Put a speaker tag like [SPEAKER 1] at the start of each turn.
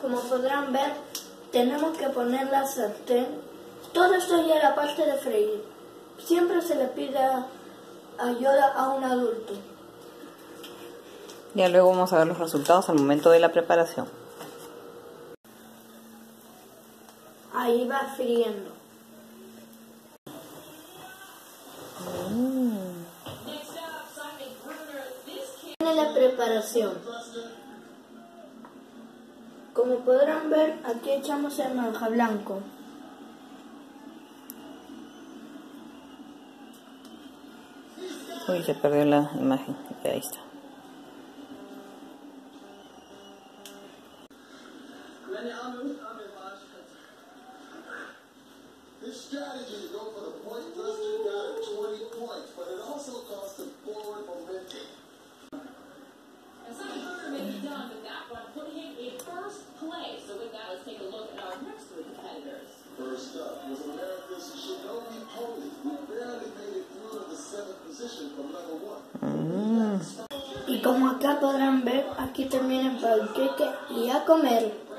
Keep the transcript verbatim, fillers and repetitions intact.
[SPEAKER 1] Como podrán ver, tenemos que poner la sartén. Todo esto ya es la parte de freír. Siempre se le pide ayuda a un adulto.
[SPEAKER 2] Ya luego vamos a ver los resultados al momento de la preparación.
[SPEAKER 1] Ahí va friendo.
[SPEAKER 2] Mm.
[SPEAKER 1] Viene la preparación. Como podrán ver, aquí echamos el naranja blanco.
[SPEAKER 2] Uy, se perdió la imagen. Ahí está.
[SPEAKER 3] This strategy to go for the point thruster got it twenty points, but it also cost him forward momentum.
[SPEAKER 4] And Simon Turner may be done, but that one put him in first place. So with that, let's take a look at our next three competitors.
[SPEAKER 3] First up was America's Shinobi Poli, who barely made it through the seventh position from level one.
[SPEAKER 2] Mm.
[SPEAKER 1] Y como acá podrán ver, aquí termina el panqueque y a comer.